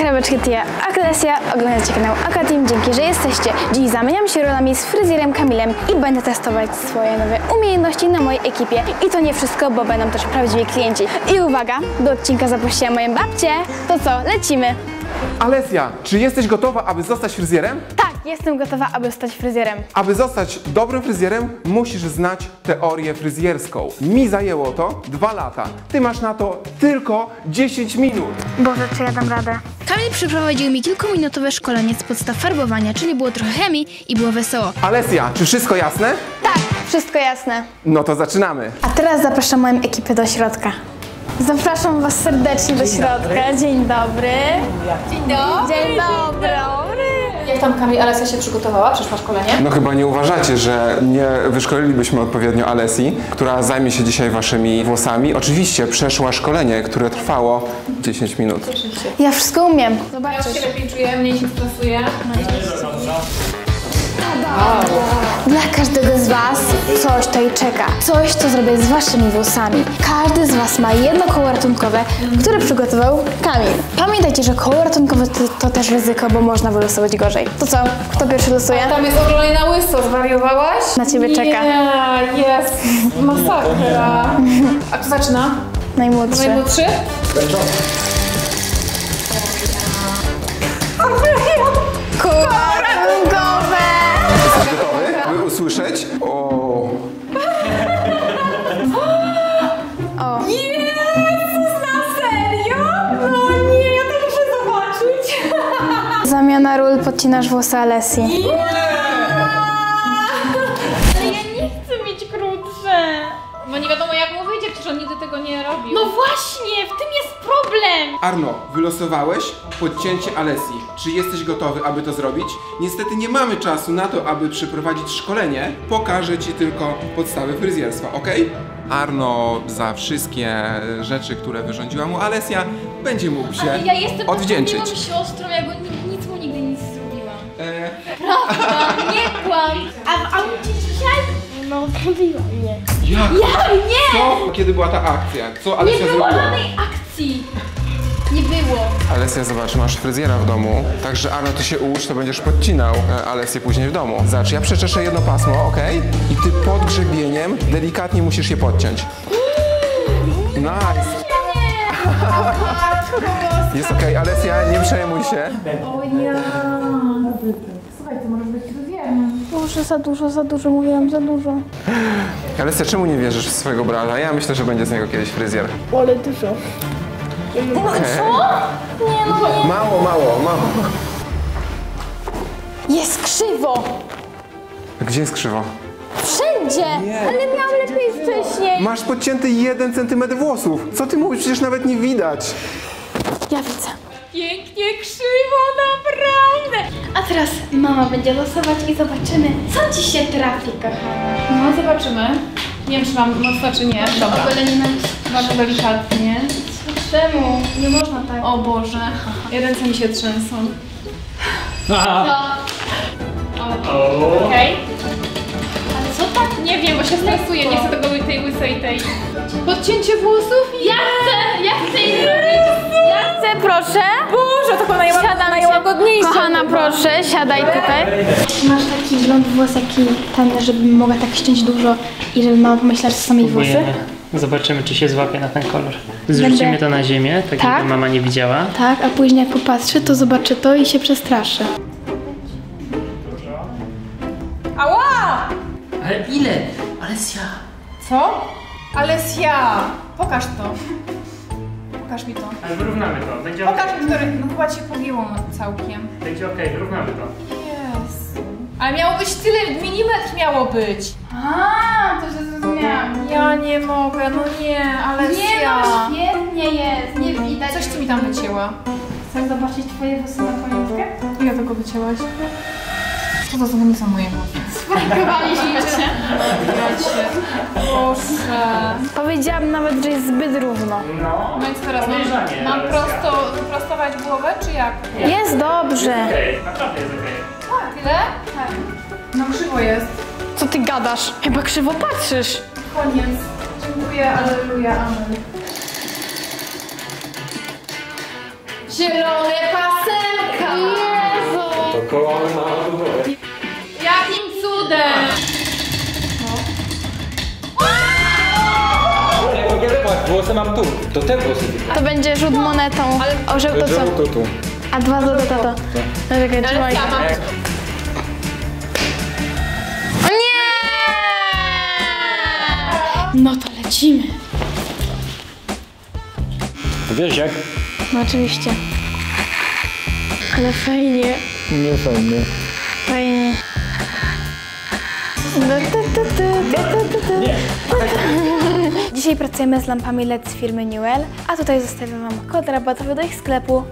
Kaweczki, to ja, Alesia, oglądacie kanał Akateam, dzięki, że jesteście. Dziś zamieniam się rolami z fryzjerem Kamilem i będę testować swoje nowe umiejętności na mojej ekipie. I to nie wszystko, bo będą też prawdziwi klienci. I uwaga, do odcinka zaprosiłam moją babcię. To co, lecimy! Alesia, czy jesteś gotowa, aby zostać fryzjerem? Tak, jestem gotowa, aby zostać fryzjerem. Aby zostać dobrym fryzjerem, musisz znać teorię fryzjerską. Mi zajęło to 2 lata. Ty masz na to tylko 10 minut. Boże, czy ja dam radę? Kamil przeprowadził mi kilkuminutowe szkolenie z podstaw farbowania, czyli było trochę chemii i było wesoło. Alesia, czy wszystko jasne? Tak, wszystko jasne. No to zaczynamy. A teraz zapraszam moją ekipę do środka. Zapraszam Was serdecznie do środka. Dzień dobry. Dzień dobry. Dzień dobry. Jak tam, Kamil, Alesia się przygotowała? Przyszła szkolenie? No chyba nie uważacie, że nie wyszkolilibyśmy odpowiednio Alesji, która zajmie się dzisiaj waszymi włosami. Oczywiście przeszła szkolenie, które trwało 10 minut. Ja wszystko umiem. Ja Zobaczysz. już się lepiej czuję, mniej się stresuję. Dla każdego z Was coś tutaj czeka. Coś, co zrobię z Waszymi włosami. Każdy z Was ma jedno koło ratunkowe, które przygotował Kamil. Pamiętajcie, że koło ratunkowe to też ryzyko, bo można wylosować gorzej. To co? Kto pierwszy losuje? Tam jest ogólnie na łyso, zwariowałaś? Na Ciebie czeka. Nie, jest masakra. A kto zaczyna? Najmłodszy. Najmłodszy? Koło ratunkowe! Jesteś gotowy, by usłyszeć? Jezus, na serio? No nie, ja to muszę zobaczyć. Zamiana ról, podcinasz włosy Alesji. Ale ja nie chcę mieć krótsze. Bo nie wiadomo jak mu wyjdzie, przecież on nigdy tego nie robił. No właśnie, w tym jest problem! Arno, wylosowałeś podcięcie Alesji. Czy jesteś gotowy, aby to zrobić? Niestety nie mamy czasu na to, aby przeprowadzić szkolenie. Pokażę Ci tylko podstawy fryzjerstwa, ok? Arno za wszystkie rzeczy, które wyrządziła mu Alesja, będzie mógł się Ja jestem odwdzięczyć. taką siostrą, ja go nic mu nigdy nic nie zrobiłam. Prawda, nie kłam. A w aucie dzisiaj? No, zrobiła mnie. Jak? Ja nie! Co? Kiedy była ta akcja? Co Nie Alesja było zrobiła? żadnej akcji. Nie było. Alesja, zobacz, masz fryzjera w domu, także Arno, ty się ucz, to będziesz podcinał Alesję później w domu. Zobacz, ja przeczeszę jedno pasmo, ok? I ty pod grzebieniem delikatnie musisz je podciąć. Nice! Jest ok, Alesja, nie przejmuj się. Boże, za dużo, mówiłam, za dużo. Alesja, czemu nie wierzysz w swojego brata? Ja myślę, że będzie z niego kiedyś fryzjer. Ale dużo. Mało. Jest krzywo! Gdzie jest krzywo? Wszędzie! Ale miałam lepiej wcześniej. Masz podcięty 1 cm włosów. Co ty mówisz? Przecież nawet nie widać. Ja widzę. Pięknie krzywo, naprawdę. A teraz mama będzie losować i zobaczymy, co ci się trafi, kochana. No zobaczymy. Nie wiem, czy mam mocno, czy nie. Dobra. O byle nie nanieść. Bardzo delikatnie. Czemu? Nie można tak. O Boże. Ręce mi się trzęsą. Okej. Ale co tak? Nie wiem, bo się stresuję. Nie chcę tego tej łysej tej. Podcięcie włosów? Ja chcę jej zrobić. Ja chcę, proszę. Boże, to chyba Siadam, najłagodniejsze. Kochana, proszę, siadaj tutaj. Masz taki blond włos, jaki ten, żebym mogła tak ściąć dużo i żeby mama pomyślała, że to są jej włosy? Próbujemy. Zobaczymy, czy się złapie na ten kolor. Zrzucimy to na ziemię, tak Tak? jakby mama nie widziała. Tak, a później jak popatrzy, to zobaczy to i się przestraszy. Ała! Ale ile? Alesja! Co? Alesia! Pokaż to. Pokaż mi to. Ale wyrównamy to. Będzie Pokaż mi to. No chyba cię pogięło całkiem. Będzie okej, wyrównamy to. Jezu. Ale miało być tyle, milimetr miało być. A, to się zrozumiałam. Ja nie mogę, no nie, Alesia. Nie no, świetnie jest, nie widać. Coś ty mi tam wycięła. Chcesz zobaczyć twoje włosy na pamiątkę? Ile tego wycięłaś? Co to nie są moje włosy? Sprankowaliśmy cię. Boże. Powiedziałam nawet, że jest zbyt równo. No. No i co teraz? Podejrzanie, Mam Alesia. prostować głowę, czy jak? Jest dobrze. Okej, naprawdę jest okej. Tyle? Tak. No krzywo jest. Co ty gadasz? Chyba krzywo patrzysz. Koniec. Dziękuję, alleluja, amen. Zielone pasy! Jakim cudem? Włosy mam tu, to te włosy. To będzie rzut monetą. Orzeł to co? Tu. A 2 to. No czekaj, trzymaj. Ja mam. O nie! No to lecimy. Wiesz jak? No oczywiście. Ale fajnie. Nie fajnie. Fajnie. Dzisiaj pracujemy z lampami LED z firmy Newell, a tutaj zostawiam wam kod rabatowy do ich sklepu.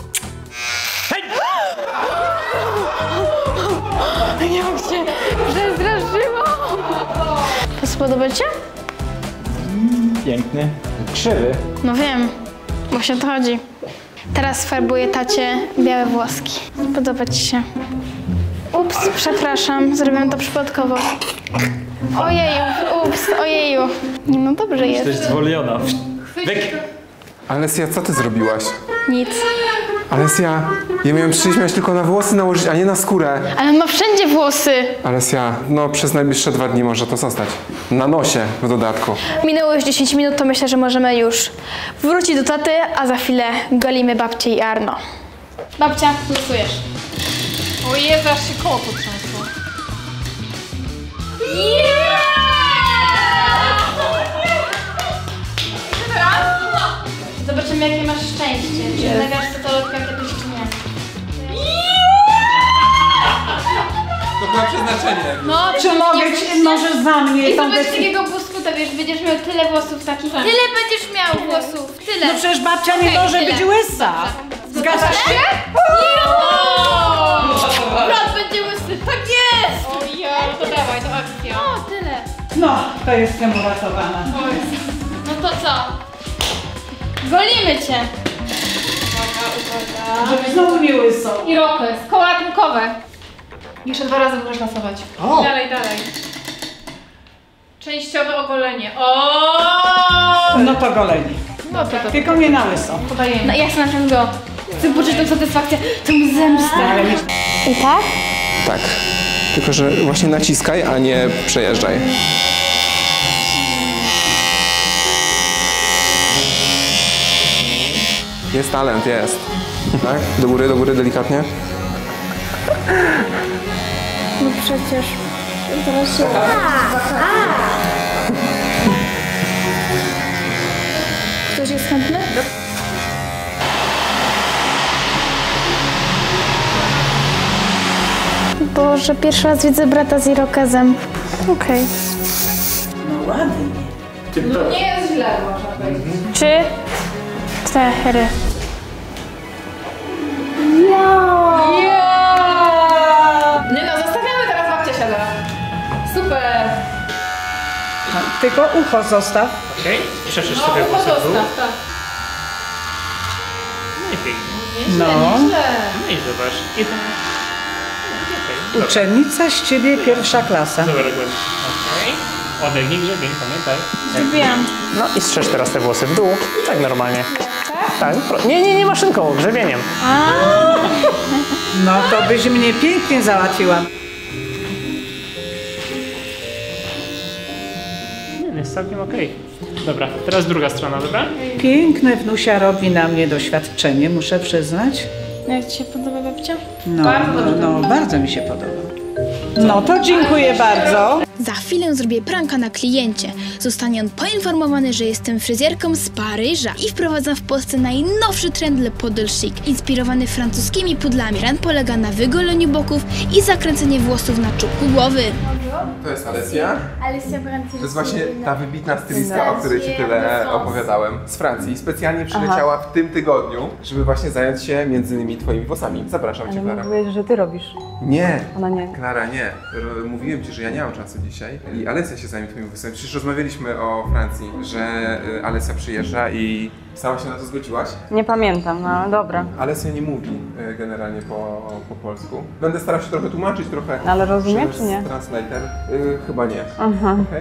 Jak się przestraszyło! Podoba ci się? Piękny. Krzywy. No wiem, właśnie o to chodzi. Teraz farbuję tacie białe włoski. Podoba ci się? Ups, przepraszam, zrobiłem to przypadkowo. Ojeju, ups, ojeju. Nie, no dobrze jest. Jesteś zwolniona. Wyk. Alesja, co ty zrobiłaś? Nic. Alesja, ja miałem przyjść tylko na włosy nałożyć, a nie na skórę. Ale on ma wszędzie włosy. Alesja, no przez najbliższe 2 dni może to zostać. Na nosie w dodatku. Minęło już 10 minut, to myślę, że możemy już wrócić do taty, a za chwilę golimy babcię i Arno. Babcia, losujesz. O Jezu, aż się koło potrząsło. Zobaczymy, jakie masz szczęście. Czy nagrasz totolotka kiedyś, czy nie? To było przeznaczenie. No, Czy możesz za mnie I tą zobacz decyzję? takiego buskuta, wiesz, będziesz miał tyle włosów takich. Tyle będziesz miał włosów, tyle. No przecież babcia nie Okej, może tyle. być łysa. Zgadzasz się? Brat będzie łysy, tak jest! O ja, to dawaj, to akcja. O, tyle. No, to jestem uratowana. No to co? Golimy cię. Żeby znowu nie łysą. I rokles, koła ratunkowe. Jeszcze 2 razy możesz lasować. O! Dalej. Częściowe ogolenie. O! No to golenie. No to Tylko nie na łyso. podajemy. No ja chcę na go. Chcę poczuć tą satysfakcję, tą zemstę. Ale nie... I tak? Tak. Tylko, że właśnie naciskaj, a nie przejeżdżaj. Jest talent, jest. Tak? Do góry, delikatnie. No przecież. Zaraz się... Ktoś jest chętny? Boże, pierwszy raz widzę brata z irokezem. Okej. No ładnie. Nie jest źle, można powiedzieć. 3, 4. Nie no, zostawiamy teraz babcia siada. Super. Tylko ucho zostaw. Okej, przeszesz sobie Ucho włosy w dół. zostaw, tak. No i pięknie. No. No i zobacz. I tak. Okej, Uczennica z ciebie pierwsza klasa. dobra, dokładnie. Okej. Odegnij grzebień, pamiętaj. Zrobiłam. No i strzeż teraz te włosy w dół. Tak normalnie. Tak? Nie maszynką, grzebieniem. No to byś mnie pięknie załatwiła. Nie, jest całkiem okej. Dobra, teraz druga strona, dobra? Piękne wnusia robi na mnie doświadczenie, muszę przyznać. Jak ci się podoba babcia? No, bardzo mi się podoba. No to dziękuję bardzo. Za chwilę zrobię pranka na kliencie. Zostanie on poinformowany, że jestem fryzjerką z Paryża i wprowadzam w Polsce najnowszy trend Le Poodle Chic, inspirowany francuskimi pudlami. Trend polega na wygoleniu boków i zakręceniu włosów na czubku głowy. To jest Alesja. Alesja To jest właśnie ta wybitna stylistka, o której ci tyle opowiadałem. Z Francji. Specjalnie przyleciała w tym tygodniu, żeby właśnie zająć się między innymi twoimi włosami. Zapraszam cię, Klara. Mówiłeś, że ty robisz. Nie. Ona nie. Klara, nie. Mówiłem ci, że ja nie mam czasu dzisiaj i Alesja się zajmie twoimi włosami. Przecież rozmawialiśmy o Francji, że Alesja przyjeżdża i sama się na to zgodziłaś. Nie pamiętam, no ale dobra. Alesja nie mówi generalnie po polsku. Będę starał się trochę tłumaczyć, trochę Ale rozumie, przez czy nie? translator. Chyba nie. Aha. Okej?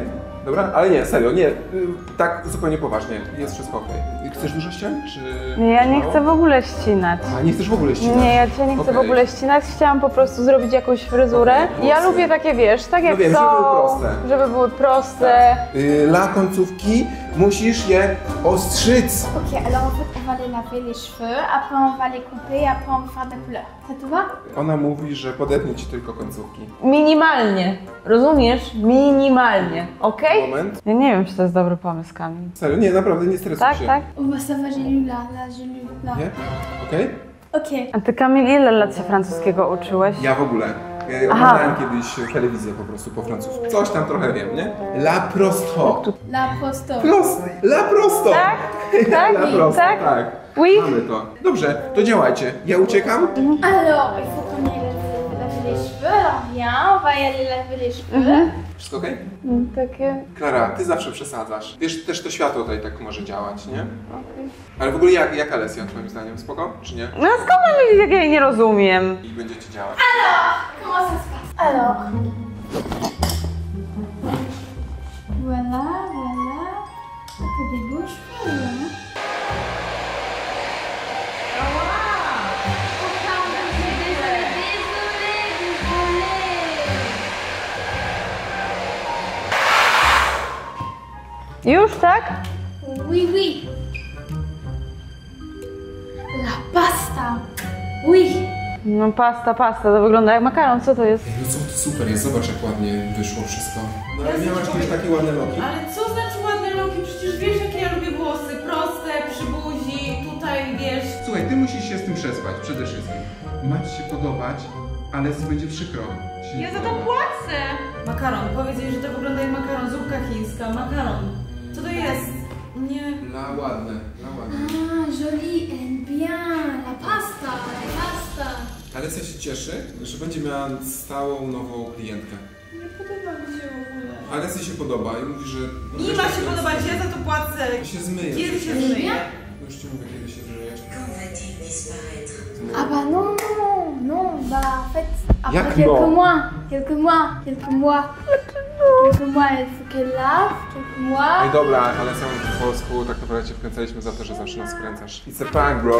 Dobra? Ale nie, serio, nie. Tak zupełnie poważnie. Jest wszystko okej. Chcesz dużo ścian, czy... Nie, ja nie mało? chcę w ogóle ścinać. A, nie chcesz w ogóle ścinać? Nie, ja dzisiaj nie chcę w ogóle ścinać. Chciałam po prostu zrobić jakąś fryzurę. Okej, Ja włosy. lubię takie, wiesz, tak jak wiem, są. żeby były proste. Żeby były proste. La końcówki musisz je ostrzyc. Ok, alors en fait, on va les laver les cheveux, après on va les couper et après on va faire des couleurs. Ça te va? Ona mówi, że podetnie ci tylko końcówki. Minimalnie. Rozumiesz? Minimalnie. Okej? Moment. Ja nie wiem, czy to jest dobry pomysł, Kamil. Serio, nie, naprawdę nie stresuj Tak, się. tak. Oh bah ça va, j'ai lu là, j'ai lu là. Nie? Okej? Ok. A ty, Kamil, ile lat się francuskiego uczyłeś? Ja w ogóle. Oglądałem kiedyś telewizję po prostu po francusku. Coś tam trochę wiem, nie? La prosto. La prosto. La prosto. Tak? Tak? La prosto, Tak? tak. Oui? Mamy to. Dobrze, to działajcie. Ja uciekam. Alors, il faut qu'on aille laver les cheveux. Alors viens, on va y aller laver les cheveux. Wszystko okej? Takie... Klara, ty zawsze przesadzasz. Wiesz, też to światło tutaj tak może działać, nie? Ale w ogóle jak Alesja, twoim zdaniem? Spoko? Czy nie? No skąd mam wiedzieć, jak ja jej nie rozumiem? I będziecie działać. Comment ça se passe? Alors. Voilà, voilà. T'as des beaux cheveux, hein? Już, tak? Oui, oui. La pasta. Oui. No pasta, to wygląda jak makaron, co to jest? No co, to super jest, zobacz jak ładnie wyszło wszystko. No ale miałaś kiedyś takie ładne nogi. Ale co znaczy ładne nogi? Przecież wiesz, jakie ja lubię włosy. Proste, przy buzi, tutaj, wiesz. Słuchaj, ty musisz się z tym przespać przede wszystkim. Ma ci się podobać, ale będzie przykro. Ci Ja nie za to podoba. płacę. Makaron. Powiedz jej, że to wygląda jak makaron. Zupka chińska. Makaron. Co to jest? Nie. La ładne, la ładne. Ah, jolie, elle aime bien. La pasta, la pasta. Alecja się cieszy, że będzie miała stałą, nową klientkę. Nie podoba mi się w ogóle. Alecji się podoba i mówi, że... no Nie wiesz, ma tak się jest. podobać, ja za to płacę. Ty się zmyjesz. Kiedy się przecież. zmyję? Już ci mówię, kiedy się zmyjesz. Ah bah non, non, non, bah en fait, après Jak quelques non? mois, quelques mois, quelques mois, il faut qu'elle lave, quelques mois. Ej, dobra, ale są po polsku, tak naprawdę cię wkręcaliśmy za to, że zawsze nas wkręcasz. It's a prank, bro.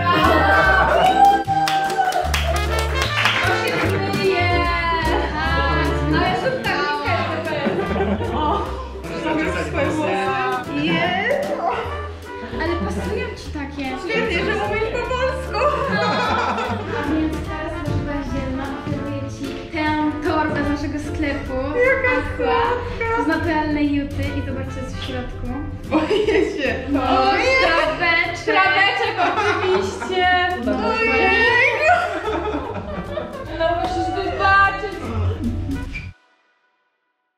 Ale pasują ci takie. Świetnie, że mówisz po polsku. A więc teraz nasz bazielna oferuje ci tę torbę z naszego sklepu. Aqua. Z naturalnej juty i zobacz co jest w środku. Boję się. Trabeczek. Trabeczek oczywiście! Ojej. No musisz być